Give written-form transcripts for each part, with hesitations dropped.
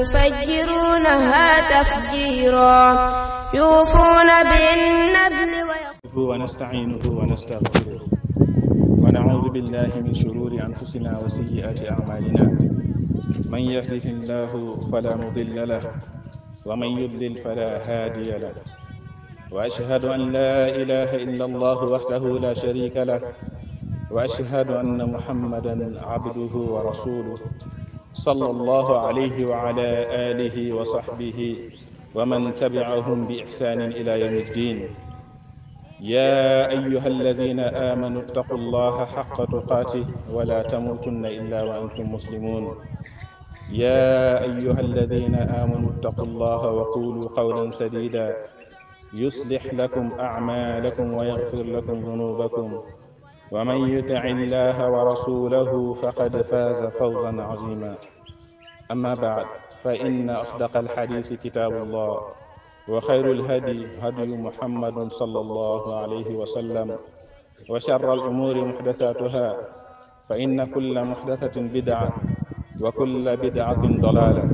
يفجرونها تفجيرا يوفون بالنذر ونستعينه ونستغفره ونعوذ بالله من شرور أنفسنا وسيئات أعمالنا من يهده الله فلا مضل له ومن يضلل فلا هادي له وأشهد أن لا إله إلا الله وحده لا شريك له وأشهد أن محمدا عبده ورسوله صلى الله عليه وعلى آله وصحبه ومن تبعهم بإحسان إلى يوم الدين. يا أيها الذين آمنوا اتقوا الله حق تقاته ولا تموتن إلا وأنتم مسلمون. يا أيها الذين آمنوا اتقوا الله وقولوا قولا سديدا يصلح لكم أعمالكم ويغفر لكم ذنوبكم ومن يطع الله ورسوله فقد فاز فوزا عظيما. أما بعد، فإن أصدق الحديث كتاب الله وخير الهدي هدي محمد صلى الله عليه وسلم وشر الأمور محدثاتها فإن كل محدثة بدعة وكل بدعة ضلالة.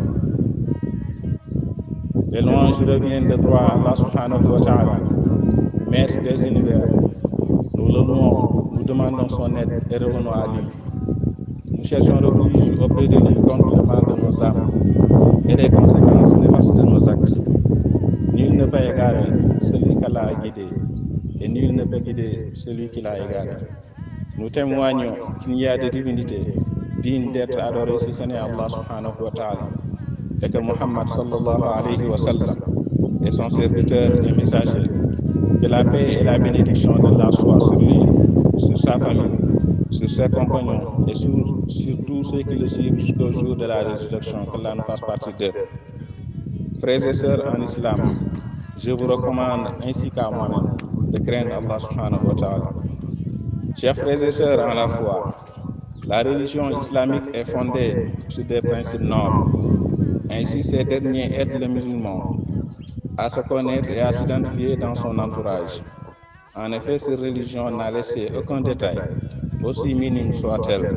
Les louanges reviennent de droit à Allah subhanahu wa ta'ala, maître des univers. Nous le louons, nous demandons son aide et revenons à lui. Nous cherchons refuge auprès de lui contre le mal de nos âmes et les conséquences néfastes de nos actes. Nul ne peut égarer celui qu'Allah a guidé et nul ne peut guider celui qui l'a égaré. Nous témoignons qu'il n'y a de divinité digne d'être adorée si ce n'est Allah subhanahu wa ta'ala, et que Muhammad sallallahu alayhi wa sallam est son serviteur et messager. Que la paix et la bénédiction d'Allah soient sur lui, sur sa famille, sur ses compagnons et sur tous ceux qui le suivent jusqu'au jour de la résurrection, qu'Allah nous fasse partie d'eux. Frères et sœurs en islam, je vous recommande ainsi qu'à moi-même de craindre Allah subhanahu wa ta'ala. Chers frères et sœurs en la foi, la religion islamique est fondée sur des principes nobles. Ainsi, ces derniers aident le musulman à se connaître et à s'identifier dans son entourage. En effet, cette religion n'a laissé aucun détail, aussi minime soit-elle,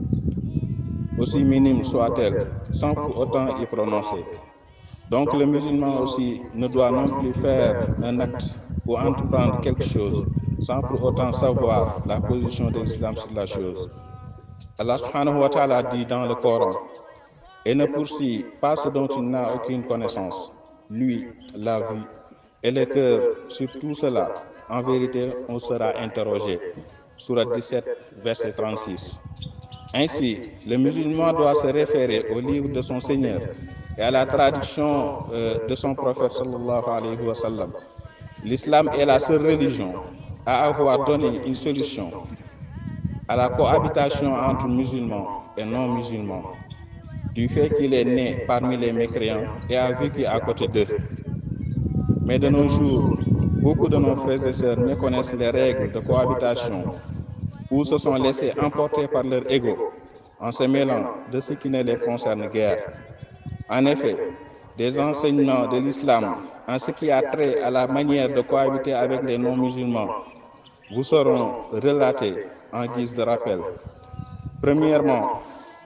sans pour autant y prononcer. Donc le musulman aussi ne doit non plus faire un acte ou entreprendre quelque chose sans pour autant savoir la position de l'islam sur la chose. Allah subhanahu wa ta'ala dit dans le Coran: et ne poursuit pas ce dont il n'a aucune connaissance, lui, la vie et le cœur. Sur tout cela, en vérité, on sera interrogé. Sourate 17, verset 36. Ainsi, le musulman doit se référer au livre de son Seigneur et à la traduction de son prophète sallallahu alayhi wa sallam. L'islam est la seule religion à avoir donné une solution à la cohabitation entre musulmans et non-musulmans, du fait qu'il est né parmi les mécréants et a vécu à côté d'eux. Mais de nos jours, beaucoup de nos frères et sœurs méconnaissent les règles de cohabitation ou se sont laissés emporter par leur ego en se mêlant de ce qui ne les concerne guère. En effet, des enseignements de l'islam en ce qui a trait à la manière de cohabiter avec les non-musulmans vous seront relatés en guise de rappel. Premièrement,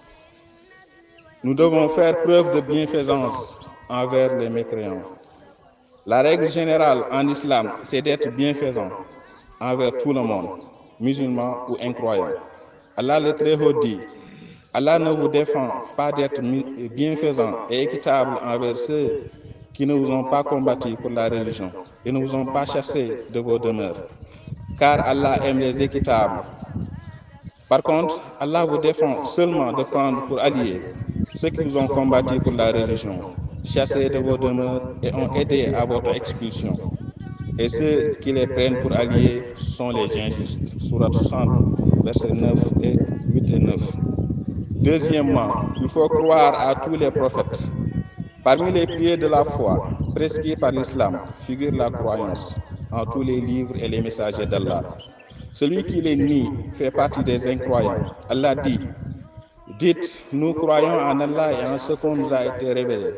nous devons faire preuve de bienfaisance envers les mécréants. La règle générale en islam, c'est d'être bienfaisant envers tout le monde, musulman ou incroyant. Allah le Très-Haut dit: Allah ne vous défend pas d'être bienfaisant et équitable envers ceux qui ne vous ont pas combattu pour la religion et ne vous ont pas chassé de vos demeures, car Allah aime les équitables. Par contre, Allah vous défend seulement de prendre pour alliés ceux qui vous ont combattu pour la religion, chassés de vos demeures et ont aidé à votre expulsion. Et ceux qui les prennent pour alliés sont les injustes. Sourate 60, versets 9 et 8 et 9. Deuxièmement, il faut croire à tous les prophètes. Parmi les piliers de la foi prescrits par l'islam figure la croyance en tous les livres et les messagers d'Allah. Celui qui les nie fait partie des incroyants. Allah dit: dites, nous croyons en Allah et en ce qu'on nous a été révélé,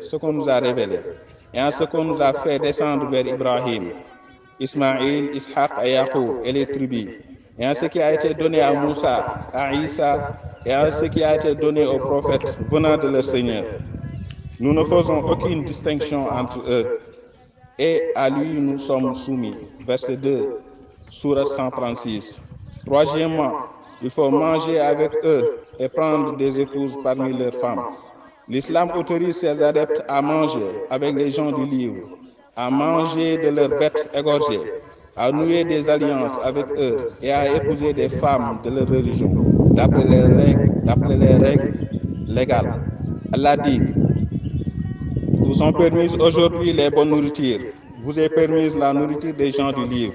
et en ce qu'on nous a fait descendre vers Ibrahim, Ismaïl, Ishaq et Yaqub et les tribus, et en ce qui a été donné à Moussa, à Isa, et en ce qui a été donné aux prophètes venant de leur Seigneur. Nous ne faisons aucune distinction entre eux, et à lui nous sommes soumis. Verset 2, sourate 136. Troisièmement, il faut manger avec eux et prendre des épouses parmi leurs femmes. L'islam autorise ses adeptes à manger avec les gens du livre, à manger de leurs bêtes égorgées, à nouer des alliances avec eux et à épouser des femmes de leur religion, d'après les règles légales. Allah dit: vous sont permises aujourd'hui les bonnes nourritures, vous est permise la nourriture des gens du livre,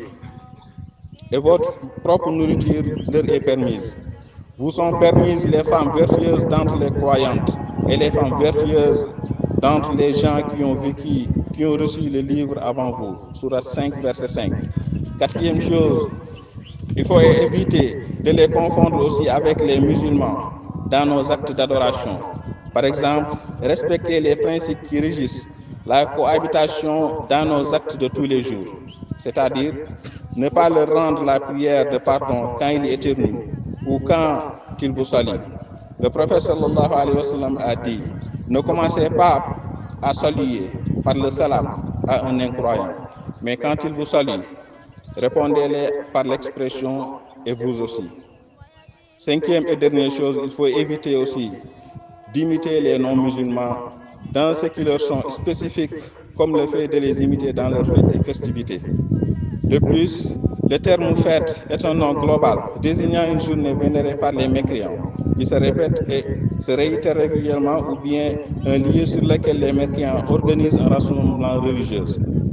et votre propre nourriture leur est permise. Vous sont permises les femmes vertueuses d'entre les croyantes et les femmes vertueuses d'entre les gens qui ont vécu, qui ont reçu le livre avant vous. Sourate 5, verset 5. Quatrième chose, il faut éviter de les confondre aussi avec les musulmans dans nos actes d'adoration. Par exemple, respecter les principes qui régissent la cohabitation dans nos actes de tous les jours, c'est-à-dire ne pas leur rendre la prière de pardon quand il éternue ou quand il vous salue. Le prophète sallallahu alayhi wa sallam a dit: ne commencez pas à saluer par le salam à un incroyant, mais quand il vous salue, répondez-les par l'expression et vous aussi. Cinquième et dernière chose, il faut éviter aussi d'imiter les non-musulmans dans ce qui leur sont spécifiques, comme le fait de les imiter dans leurs fêtes et festivités. De plus, le terme fête est un nom global désignant une journée vénérée par les mécréants, qui se répète et se réitère régulièrement, ou bien un lieu sur lequel les mécréants organisent un rassemblement religieux.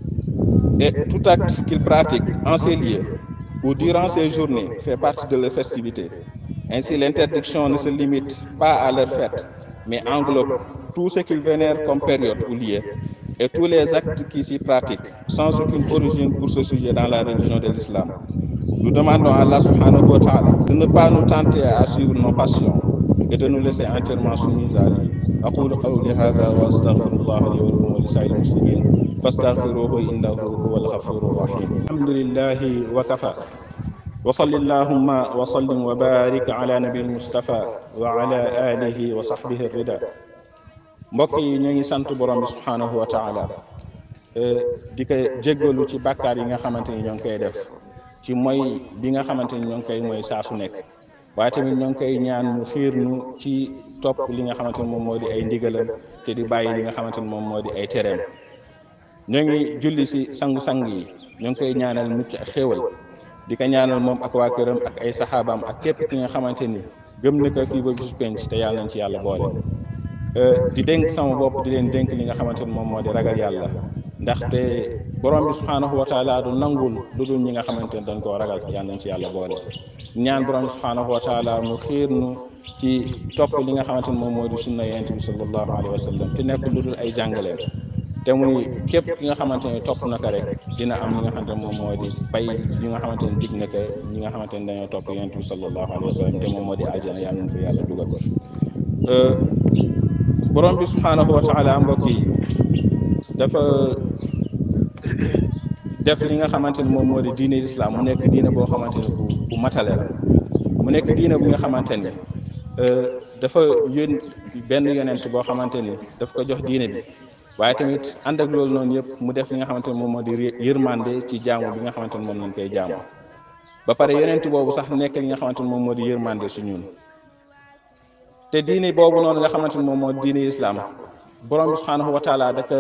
Et tout acte qu'ils pratiquent en ces lieux ou durant ces journées fait partie de leur festivité. Ainsi, l'interdiction ne se limite pas à leur fête, mais englobe tout ce qu'ils vénèrent comme période ou lieu, et tous les actes qui s'y pratiquent, sans aucune origine pour ce sujet dans la religion de l'islam. Nous demandons à Allah subhanahu wa ta'ala de ne pas nous tenter à suivre nos passions et de nous laisser entièrement soumis à lui. أقول قولي هذا وأستغفر الله لي ولكم ولسائر المسلمين فاستغفروه إنه هو الغفور الرحيم. الحمد لله وكفى وصل اللهم وسلم وبارك على نبي المصطفى وعلى آله وصحبه الرضا. mbokk yi ñu ngi sant borom bi subhanahu wa taala di ko jéggalu ci bàkkaar yi nga xamante ni ñoo ngi koy def ci mooy bi nga xamante ni ñoo ngi koy mooy saa su nekk, waaye tamit ñoo ngi koy ñaan mu xiir ñu ci topp li nga xamante ni moom moo di ay ndigalam te di bàyyi li nga xamante ni moom moo di ay tereem. ñoo ngi julli si sangu-sang yi, ñoo ngi koy ñaanal mucc ak xéewal, di ko ñaanal moom ak waa këram ak ay saxaabaam ak képp ki nga xamante ni gëm na ko fii ba bisu penc te yàlla nañ ci yàlla boole. di dénk sama bopp di leen dénk li nga xamante ni moom moo di ragal yàlla, ndaxte borom bi subhanahu wa taala du nangul lu dul ñi nga xamante ni dañ koo ragal, yàlla nañ ci yàlla boole. ñaan borom bi subhanahu wa taala mu xiir nu ci topp li nga xamante ni moom moo di sunna yonent bi sallallahu alayhi wa sallam te nekk lu dul ay jàngaleem, te muy képp ki nga xamante ni topp na ko rek dina am li nga xamante ni moom moo di pay li nga xamante ni dig na ko ñi nga xamante ni dañoo topp yonent bi sallallahu alayhi wa sallam te moom moo di àjjana, yàlla nañ fa yàlla dugal ko. borom bi subhanahu wa taala mbokk yi dafa def li nga xamante ni moom moo di diine islam mu nekk diine boo xamante ni bu matale la, mu nekk diine bu nga xamante ni dafa yónni benn yonent boo xamante ni daf ko jox diine bi, waaye tamit ànd ak loolu noonu yëpp mu def li nga xamante ni moom moo di yërmande ci jaamu bi nga xamante ni moom lañ koy jaamu, ba pare yonent boobu sax nekk li nga xamante ni moom moo di yërmande su ñun. te diine boobu noonu nga xamante ni moom moo diine islam borom bi subhanahu wa taala da ko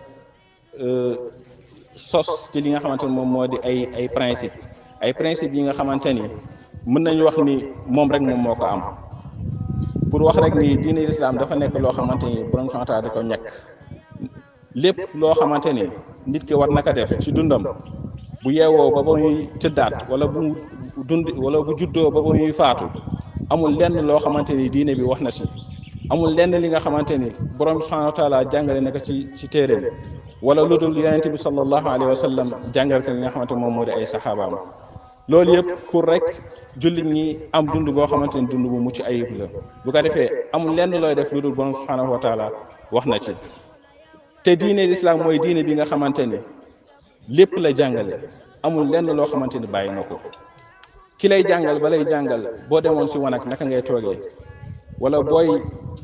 sos ci li nga xamante ni moom moo di ay principe yi nga xamante ni mën nañu wax ni moom rek moom moo ko am. pour wax rek ni diine islam dafa nekk loo xamante ni borom subhanahu wa taala da ko ñekk lépp loo xamante ni nit ki war na ko def ci dundam bu yeewoo ba muy tëddaat wala bu juddoo ba muy faatu, amul lenn loo xamante ni diine bi wax na si, amul lenn li nga xamante ni borom subhanahu wa taala jàngale na ko ci téere bi, wala lu dul yonent bi sallallahu alayhi wa sallam jàngal ko li nga xamante moom moo di ay saxaabaam. loolu yëpp pour rek jullit ñi am dund boo xamante ni dund bu mucc ayib la. bu ko defee amul lenn looy def lu dul borom subhanahu wa taala wax na ci. te diine l'islam mooy diine bi nga xamante ni lépp la jàngale, amul lenn loo xamante ni bàyyi na ko. ki lay jàngal ba lay jàngal boo demoon si wanag naka ngay toogee, wala booy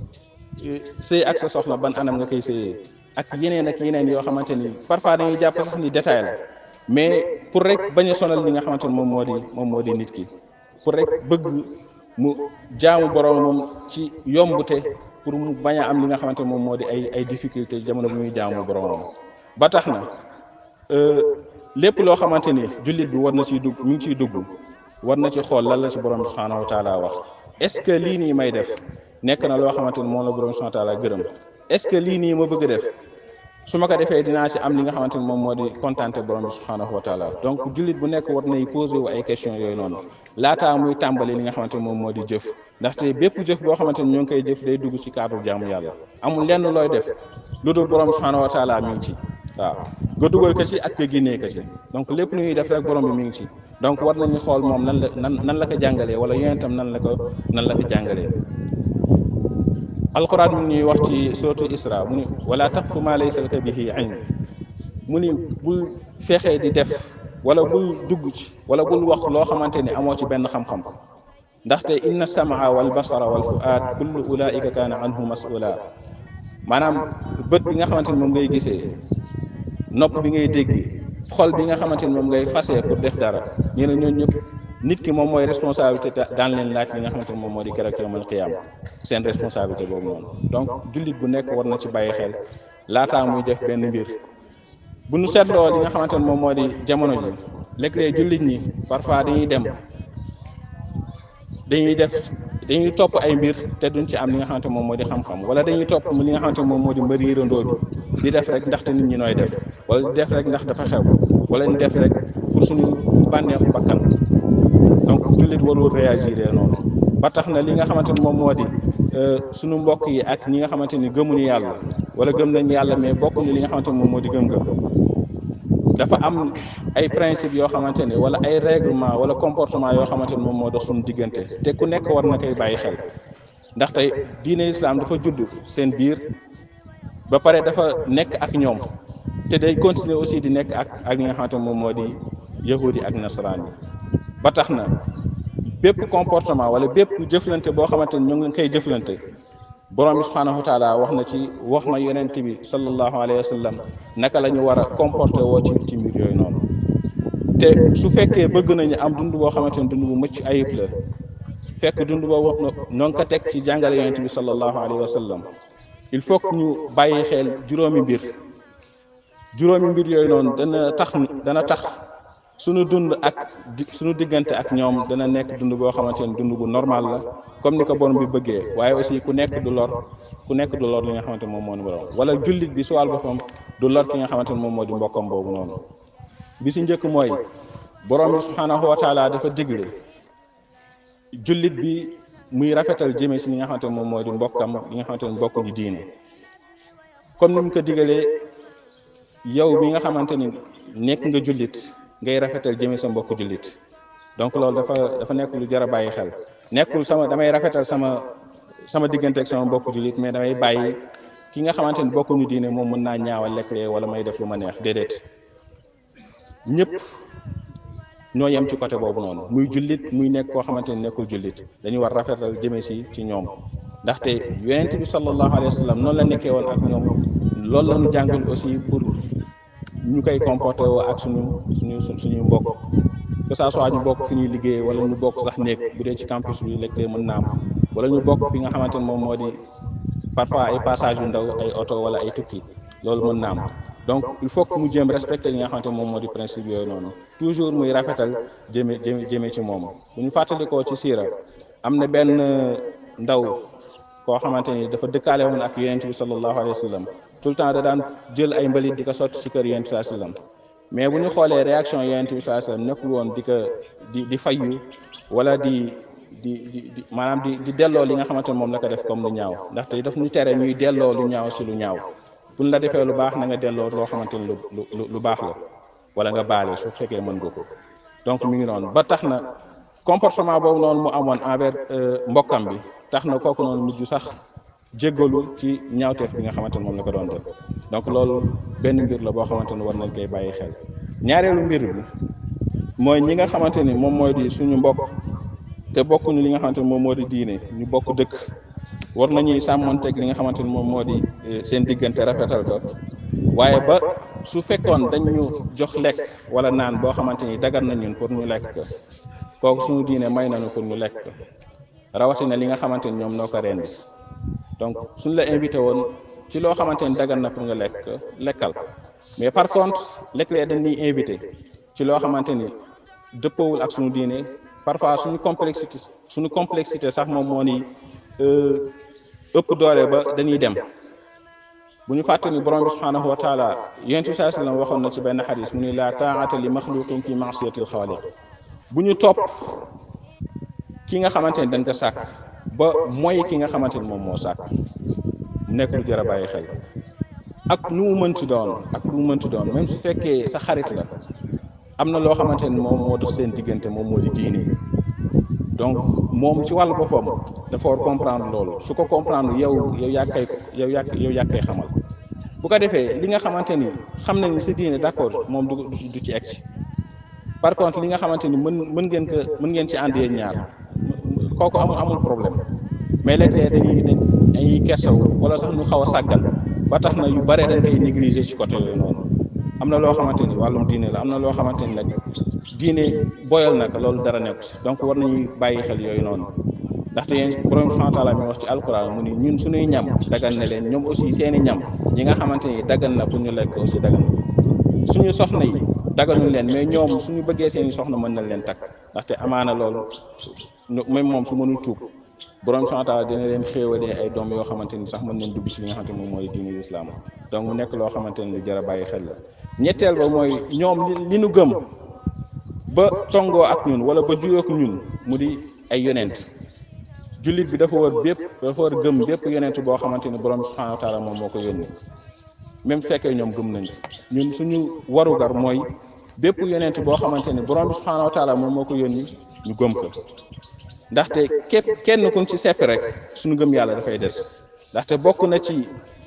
sëy ak sa soxna ban anam nga koy sëyee ak yeneen yoo xamante ni parfois dañuy jàpp sax ni détail la mais pour rek bañ a sonal li nga xamante ni moom moo di nit ki pour rek bëgg mu jaamu boromam ci yombute pour mu bañ a am li nga xamante ni moom moo di ay difficulté jamono bi muy jaamu boromam. ba tax na lépp loo xamante ni jullit bi war na ciy dugg mi ngi ciy dugg war na ci xool lan la ci borom subhanahu wa taala wax est-ce que lii nii may def nekk na loo xamante ni moom la borom subhanahu wa taala gërëm est-ce que lii nii ma bëgg def su ma ko defee dinaa ci am li nga xamante ni moom moo di kontaante borom bi subhanahu wa taala. donc jullit bu nekk war nay posé wu ay questions yooyu noonu laataa muy tàmbali li nga xamante ni moom moo di jëf ndaxte bépp jëf boo xamante ni ñoo ngi koy jëf day dugg ci cadre jaamu yàlla amul lenn looy def lu dul borom subhanahu wa taala mi ngi ci waaw nga dugal ko ci ak nga génnee ko ci donc lépp lu ñuy def rek borom bi mi ngi ci donc war nañu xool moom nan la ko jàngalee wala yéen itam nan la ko jàngalee. alquran mu ngi ñuy wax ci suratul isra mu ni wala taqfu ma laysa laka bihi ilm mu ni bul fexee di def wala bul dugg ci wala bul wax loo xamante ni amoo ci benn xam-xam ndaxte inna samaa wal basara wal fuaad kullu ulaika kaana anhu mas'ula maanaam bët bi nga xamante ni moom ngay gisee nopp bi ngay dégg xol bi nga xamante ni moom ngay fasee pour def dara ñu ne ñooñu ñëpp nit ki moom mooy responsabilité daan leen laaj li nga xamante ni moom moo di keroog yawmal qiyaama seen responsabilité boobu noonu donc jullit bu nekk war na ci bàyyi xel laataa muy def benn mbir. bu nu seetloo li nga xamante ni moom moo di jamono ji léeg-léeg jullit ñi parfois dañuy topp ay mbir te duñ ci am li nga xamante moom moo di xam-xam wala dañuy topp li nga xamante moom moo di mbëriirandoo bi di def rek ndaxte nit ñi nooy def wala di def rek ndax dafa xew wala ñu def rek pour suñu bànneexu bakkan donc jullit warul réagir noonu ba tax na li nga xamante ni moom moo di suñu mbokk yi ak ñi nga xamante ni gëmuñu yàlla wala gëm nañ yàlla mais bokkuñu li nga xamante ni moom moo di gëm-gëm dafa am ay principe yoo xamante ne wala ay règlement wala comportement yoo xamante ni moom moo dox suñu diggante te ku nekk war na koy bàyyi xel ndaxte diine islam dafa judd seen biir ba pare dafa nekk ak ñoom te day continuer aussi di nekk ak li nga xamante ni moom moo di yahudi ak nasaraan yi ba tax na bépp comportement wala bépp jëflante boo xamante ni ñu ngi koy jëflante borom bi subhanahu wa taala wax na yonent bi sallallahu alayhi wa sallam naka la ñu war a comporter woo ci mbir yooyu noonu te su fekkee bëgg nañu am dund boo xamante ni dund bu mucc ayib la fekk dund boobu noo ngi ko teg ci jàngale yonent bi sallallahu alayhi wa sallam il faut que ñu bàyyi xel juróomi mbir yooyu noonu dana tax suñu dund ak suñu diggante ak ñoom dana nekk dund boo xamante ni dund bu normal la comme ni ko borom bi bëggee waaye aussi ku nekk du lor li nga xamante moom moo di borom wala jullit bi su wàll boppam du lor ki nga xamante ni moom moo di mbokkam boobu noonu. bi si njëkk mooy borom bi subhanahu wa taala dafa digle jullit bi muy rafetal jëmee si li nga xamante moom moo di mbokkam li nga xamante ni mbokk gi diine comme ni mu ko digalee yow bi nga xamante ni nekk nga jullit ngay rafetal jëmee sa mbokk jullit donc loolu dafa nekk lu jar a bàyyi xel nekkul damay rafetal sama diggante ak sama mbokk jullit mais damay bàyyi ki nga xamante ni bokkuñu diine moom mën naa ñaawal lekk wala may def lu ma neex déedéet ñëpp ñoo yem ci côté boobu noonu muy jullit muy nekk koo xamante ni nekkul jullit dañuy war rafetal jëmee ci ñoom ndaxte yonent bi sallallahu alayhi wa sallam noonu la nekkee woon ak ñoom loolu la ñu jàngal aussi pour ñu koy comporté woo ak suñu mbokk que ça soit ñu bokk fi ñuy liggéey wala ñu bokk sax nekk bu dee ci campus bi léeg-léeg mën naa am wala ñu bokk fi nga xamante ni moom moo di parfois ay passage yu ndaw ay oto wala ay tukki loolu mën naa am donc il faut que mu jéem respecter li nga xamante moom moo di principe yooyu noonu toujours muy rafetal jëme ci moom bu ñu fàttalikoo ci siira am na benn ndaw koo xamante ni dafa dëkkaale woon ak yonent bi sallallahu alayhi wa sallam tout le temps da daan jël ay mbalit di ko sotti ci kër yonent bi sallallahu alayhi wa sallam mais bu ñu xoolee réaction yonent bi sallallahu alayhi wa sallam nekkul woon di fayyu wala di maanaam di delloo li nga xamante ne moom la ko def comme lu ñaaw ndaxte daf ñu tere ñuy delloo lu ñaaw si lu ñaaw buñ la defee lu baax na nga delloo loo xamante ni lu baax la wala nga baale su fekkee mën nga ko donc mi ngi noonu ba tax na comportement boobu noonu mu amoon envers mbokkam bi tax na kooku noonu mujj sax jéggalu ci ñaawteef bi nga xamante ne moom la ko doon def donc loolu benn mbir la boo xamante ne war nañ koy bàyyi xel. ñaareelu mbir bi mooy ñi nga xamante ni moom mooy di suñu mbokk te bokkuñu li nga xamante ne moom moo di diine ñu bokk dëkk war nañuy sàmmonteeg li nga xamante ni moom moo di seen diggante rafetal ko waaye ba su fekkoon dañ ñu jox lekk wala naan boo xamante ni dagan na ñun pour ñu lekk ko kooku suñu diine may nañu pour ñu lekk ko rawatina li nga xamante ni ñoom noo ko rendi donc suñ la invité woon ci loo xamante ni dagan na pour nga lekk lekkal mais par contre léeg-léeg dañuy invité ci loo xamante ni dëppoowul ak suñu diine parfois suñu complexité sax moom moo ni ëpp doole ba dañuy dem bu ñu fàtte ni borom bi subhanahu wa taala yonent bi sallallahu alayhi wasallam waxoon na ci benn xadis mu ni la taa'ata li maxluqin fi ma'siyatil xaaliq bu ñu topp ki nga xamante ni dañ ko sàkk ba mooy ki nga xamante ni moom moo sàkk mu nekk lu jar a bàyyi xel ak lu mu mënti doon même su fekkee sa xarit la am na loo xamante ni moom moo dox seen diggante moom moo di diine donc moom ci wàllu boppam dafa war comprendre loolu su ko comprendre yow yaa koy xamal bu ko defee li nga xamante ni xam nañ ni sa diine d'accord moom du ci egg ci par contre li nga xamante ni mën ngeen ci ànd yéen ñaar kooku amul problème mais léeg-léeg dañuy kersaw wala sax ñu xaw a sàggal ba tax na yu bare dañ koy négliger ci côté yooyu noonu am na loo xamante ni wàllum diine la am na loo xamante ni nag diine boyal na ko loolu dara nekku si donc war nañuy bàyyi xel yooyu noonu ndaxte yéen borom subhanahu wa taala mi wax ci alquran mu ni ñun suñuy ñam dagan na leen ñoom aussi seeni ñam ñi nga xamante ni dagan na pour ñu lekk aussi dagan na suñu soxna yi dagaluñ leen mais ñoom suñu bëggee seeni soxna mën na leen takk ndaxte amaana loolu même moom su mënul tuub borom subhanahu wa taala dina leen xéewalee ay doom yoo xamante ni sax mën nañ dugg ci li nga xamante moom mooy diine islam donc mu nekk loo xamante ni lu jar a bàyyi xel la ñetteel ba mooy ñoom li nu gëm ba tongoo ak ñun wala ba juyoo ak ñun mu di ay yonent jullit bi dafa war gëm bépp yonent boo xamante ni borom subhanahu wa taala moom moo ko yónni même fekkee ñoom gëm nañ ñun suñu warugar mooy bépp yonent boo xamante ni borom subhanahu wa taala moom moo ko yónni ñu gëm ko ndaxte kenn kuñ ci seppi rek suñu gëm yàlla dafay des ndaxte bokk na ci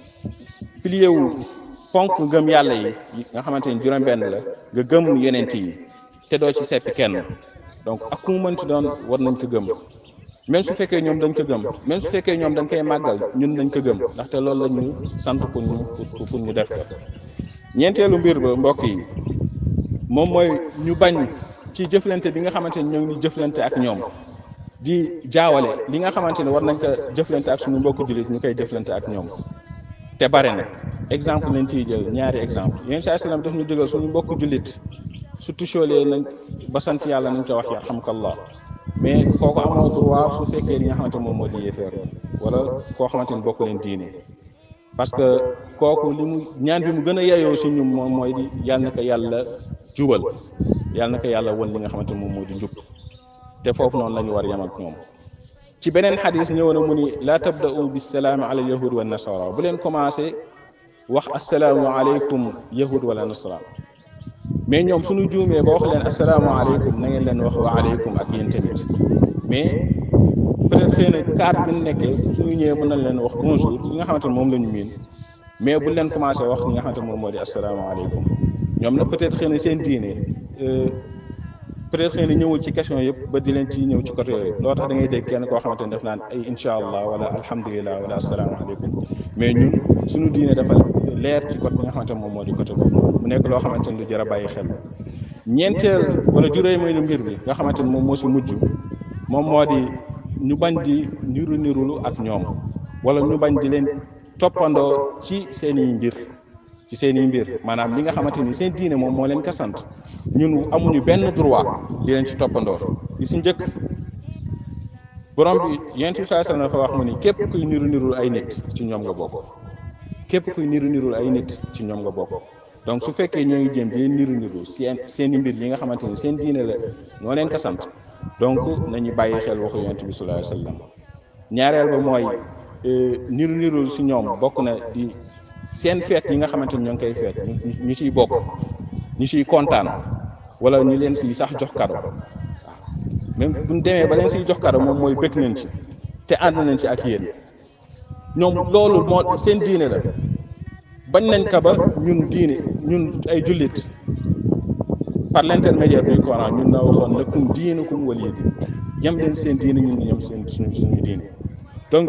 pilier wu ponk gëm yàlla yi nga xamante ni juróom-benn la nga gëm yonent yi te doo ci seppi kenn donc ak ku mu mënti doon war nañ ko gëm même su fekkee ñoom dañ ko gëm même su fekkee ñoom dañ koy màggal ñun dañ ko gëm ndaxte loolu la ñu sant pour ñu def ko ñeenteelu mbir ba mbokk yi moom mooy ñu bañ ci jëflante bi nga xamante ni ñoo ngi jëflante ak ñoom di jaawale li nga xamante ni war nañ ko jëflante ak suñu mbokku jullit ñu koy jëflante ak ñoom te bare na exemple lañ ciy jël ñaari exemple yéen saa salaam daf ñu jógal suñu mbokku jullit surtout choolee nañ ba sant yàlla nañ ko wax yarhamkallah mais kooku amoo droit su fekkee li nga xamante moom moo di yéefeer wala koo xamante ni bokk leen diine parce que kooku li mu ñaan bi mu gën a yeyoo si ñun moom mooy di yàlla na ko yàlla jubal yàlla na ko yàlla won li nga xamante moom moo di njub te foofu noonu la ñu war a yem ak ñoom ci beneen xadis ñëw na mu ni laa tabda'u bisalaami ala yahud wa nasara bu leen commencé wax asalaamu aleykum yahud wala nasara mais ñoom suñu juumee ba wax leen asalaamaaleykum na ngeen leen wax wa aleykum ak yéen tamit mais peut-être xëy na cadre bi ñu nekkee suñu ñëwee mën nañ leen wax bonjour li nga xamante ne moom la ñu miin mais bu leen commencé wax li nga xamante ne moom moo di asalaamaaleykum ñoom nag peut-être xëy na seen diine peut-être xëy na ñëwul ci question yëpp ba di leen ci ñëw ci côté yooyu loo tax da ngay dégg kenn koo xamante ne def naan ay incha allah wala alhamdulilah wala asalaamaaleykum mais ñun suñu diine dafa leer ci côté bi nga xamante ne moom moo di côté boobu mu nekk loo xamante ne lu jar a bàyyi xel ñeenteel wala juróomeelu mbir bi nga xamante ne moom moo si mujj moom moo di ñu bañ di nirulu ak ñoom wala ñu bañ di leen toppandoo ci seen i mbir maanaam li nga xamante ni seen diine moom moo leen ko sant ñun amuñu benn droit di leen ci toppandoo li si njëkk borom bi yonent bi sallallahu alayhi wasallam dafa wax mu ni képp kuy nirul ay nit ci ñoom nga bokk képp kuy nirul ay nit ci ñoom nga bokk donc su fekkee ñoo ngi jëm di niru seen i mbir yi nga xamante ni seen diine la ñoo leen ko sant donc nañu bàyyi xel waxu yonent bi sallallahu alayhi wasallam ñaareel ba mooy niru si ñoom bokk na di seen feet yi nga xamante ni ñoo ngi koy feet ñu ciy bokk ñu ciy kontaan wala ñu leen si sax jox kado waaw même buñ demee ba leen siy jox kado moom mooy bëgg nañ ci te ànd nañ ci ak yéen ñoom loolu moo seen diine la bañ nañ ka ba ñun ay jullit par l'intermédiaire du Coran ñun na waxoon lakum diinukum waliya diin yem leen seen diine ñun ñoom suñu diine donc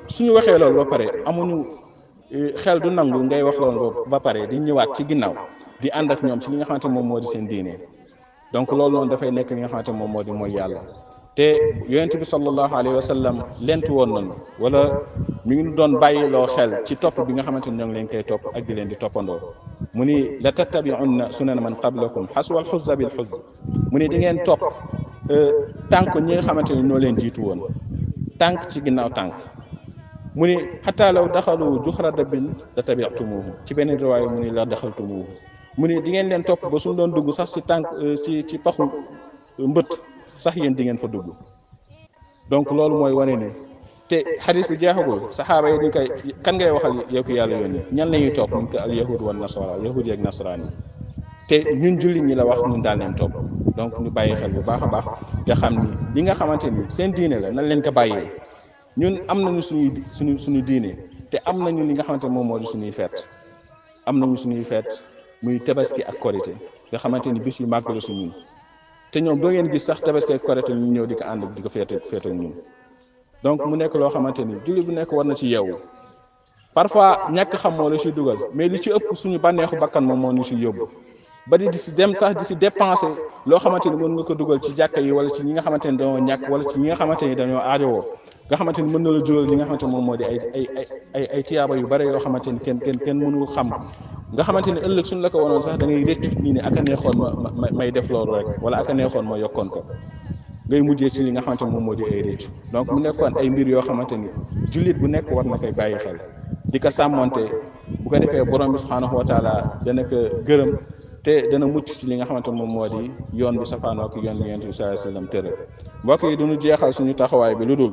suñu waxee loolu ba pare amuñu xel du nangu ngay wax loolu ba pare di ñëwaat ci ginnaaw di ànd ak ñoom ci li nga xamante moom moo di seen diine donc loolu noonu dafay nekk li nga xamante moom moo di mooy yàlla. te yonent bi sallallahu alayhi wa sallam lent woon nañu wala mi ngi doon bàyyiloo xel ci topp bi nga xamante ni ñoo ngi leen koy topp ak di leen di toppandoo mu ni la tattabi'unna sunana man qablakum xaswal xuzza bil xuzz mu ni di ngeen topp tànk ñi nga xamante ni ñoo leen jiitu woon tànk ci ginnaaw tànk mu ni xataa law daxalu juxra dabbin la tabi'tumuhu ci benn riwaaya mu ni la daxaltumuhu mu ni di ngeen leen topp ba suñ doon dugg sax ci tànk ci paxu mbët sax yéen di ngeen fa dugg donc loolu mooy wane ne te xadis bi jeexagul saxaaba yi dañ koy kan ngay waxal yow ki yàlla yónni ñan la ñuy topp ñu ko al yahud wal nasara yahud yeeg nasaraan yi te ñun jullit ñi la wax ñun daal leen topp donc ñu bàyyi xel bu baax a baax te xam ni li nga xamante ni seen diine la nañ leen ko bàyyee ñun am nañu suñu diine te am nañu li nga xamante moom moo di suñuy feet am nañu suñuy feet muy tabaski ak korité nga xamante ni bis yu màgg la su ñun te ñoom doo ngeen gis sax tabaski ak korité ñu ñëw di ko ànd di ko feetal ñun donc mu nekk loo xamante ni jullit bu nekk war na ci yeewu parfois ñàkk xam moo la ci dugal mais li ci ëpp suñu bànneexu bakkan moom moo ñu ci yóbbu ba di si dem sax di si dépenser loo xamante ni mën nga ko dugal ci jàkka yi wala ci ñi nga xamante ni dañoo ñàkk wala ci ñi nga xamante ni dañoo aajowoo nga xamante ni mën na la jural li nga xamante ni moom moo di ay tiyaaba yu bare yoo xamante ni kenn mënul xam nga xamante ni ëllëg suñ la ko wanoon sax da ngay rëccu nii ne aka neexoon ma may def loolu rek wala aka neexoon ma yokkoon ko ngay mujjee ci li nga xamante ni moom moo di ay rëccu donc mu nekkoon ay mbir yoo xamante ni jullit bu nekk war na koy bàyyi xel di ko sàmmonte bu ko defee borom bi subhaanahu wa taala dana ko gërëm te dana mucc ci li nga xamante moom moo di yoon bi safaanoo ak yoon bi yonent bi sallallahu alayhi wa sallam tëral mbokk yi duñu jeexal suñu taxawaay bi lu dul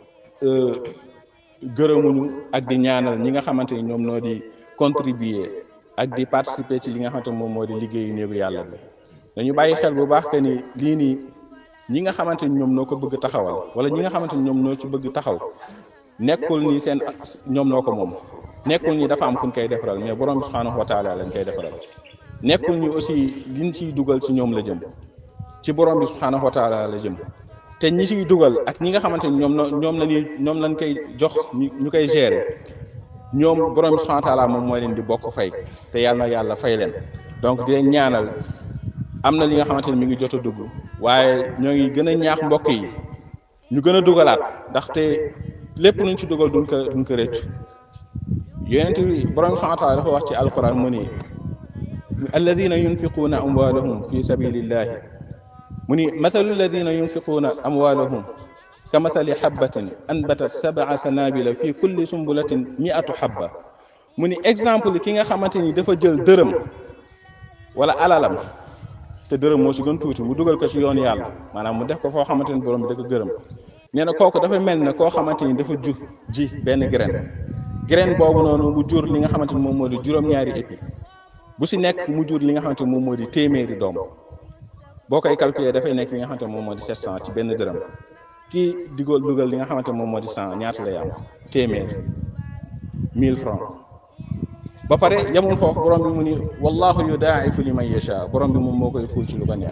gërëmuñu ak di ñaanal ñi nga xamante ni ñoom noo di contribuer ak di participer ci li nga xamante moom moo di liggéeyu néegu yàlla bi dañu bàyyi xel bu baax que ni lii nii ñi nga xamante ni ñoom noo ko bëgg taxawal wala ñi nga xamante ni ñoom noo ci bëgg taxaw nekkul ni seen ñoom noo ko moom nekkul ni dafa am kuñ koy defaral mais borom bi subhanahu wa taala lañ koy defaral nekkul ni aussi liñ ciy dugal ci ñoom la jëm ci borom bi subhanahu wa taala la jëm te ñi ciy dugal ak ñi nga xamante ni ñoom lañ koy jox ñu koy gérer ñoom borom bi subhanahu wa taala moom mooy leen di bokk fay te yàlla na yàlla fay leen donc di leen ñaanal am na li nga xamante ni mi ngi jot a dugg waaye ñoo ngi gën a ñaax mbokk yi ñu gën a dugalaat ndaxte lépp luñ ci dugal duñ ko rëcc yonent bi borom subhanahu wa taala dafa wax ci alquran mu ni alladina yunfiquuna amwaalahum fi sabilillahi mu ni mathalu alladina yunfiquuna amwaalahum ka mathali habbatin anbatat 7 sanabila fi kulli sumbulatin 100 habba mu ni exemple ki nga xamante ni dafa jël dërëm wala alalam te dërëm moo ci gën tuuti mu dugal ko ci yoon yàlla maanaam mu def ko foo xamante ni borom bi da ko gërëm nee na kooku dafa mel ne koo xamante ni dafa ji benn graine boobu noonu mu jur li nga xamante ni moom moo di juróom-ñaari épi bu si nekk mu jur li nga xamante ni moom moo di téeméeri doom boo koy calculer dafay nekk li nga xamante ni moom moo di 700 ci benn dërëm kii dugal li nga xamante ni moom moo di 100 ñaata lay am téeméer 1000 francs ba pare yamul foofu borom bi mu ni wallahu yudaa'ifu liman yasha borom bi moom moo koy ful ci lu ko neex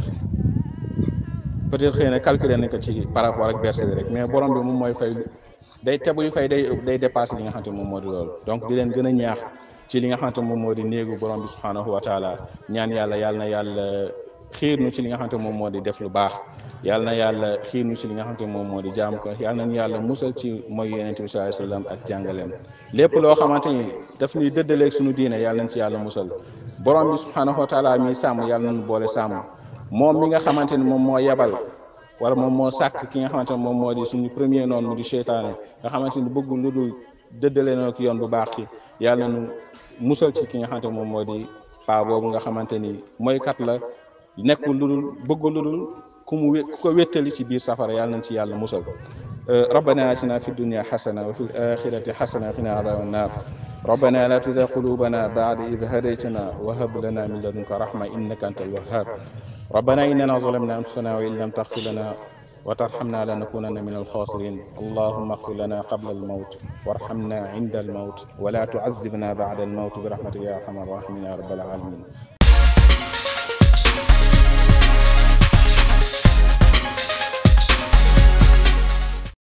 peut-être xëy na calculer nañ ko ci par rapport ak verset bi rek mais borom bi moom mooy fay day tebuy fay day dépassé li nga xamante moom moo di loolu donc di leen gën a ñaax ci li nga xamante moom moo di néegu borom bi subhanahu wa taala ñaan yàlla na yàlla xiir nu ci li nga xamante moom moo di def lu baax yàlla na yàlla xiir nu ci li nga xamante moom moo di jaam ko yàlla nañu yàlla musal ci mooy yonent bi sallallahu alayhi wasallam ak jàngaleem lépp loo xamante ni daf ñuy dëddaleeg suñu diine yàlla nañ ci yàlla musal borom bi subhanahu wa taala mi sàmm yàlla nañu boole sàmm moom mi nga xamante ni moom moo yebal wala moom moo sàkk ki nga xamante ne moom moo di suñu premier noonu mu di seytaane nga xamante ni bëggul lu dul dëddale noo ki yoon bu baax ki yàlla nañu musal ci ki nga xamante moom moo di paa boobu nga xamante ni mooykat la nekkul lu dul bëggul lu dul ku ko wéttali ci biir safara yàlla nañ ci yàlla musal rabbana atina fi dunya xasana wa fil axirati xasana wa qina adhaban nar ربنا لا تزغ قلوبنا بعد إذ هديتنا وهب لنا من لدنك رحمة إنك أنت الوهاب ربنا إننا ظلمنا أنفسنا وإن لم تغفر لنا وترحمنا لنكونن من الخاسرين اللهم اغفر لنا قبل الموت وارحمنا عند الموت ولا تعذبنا بعد الموت برحمتك يا أرحم الراحمين يا رب العالمين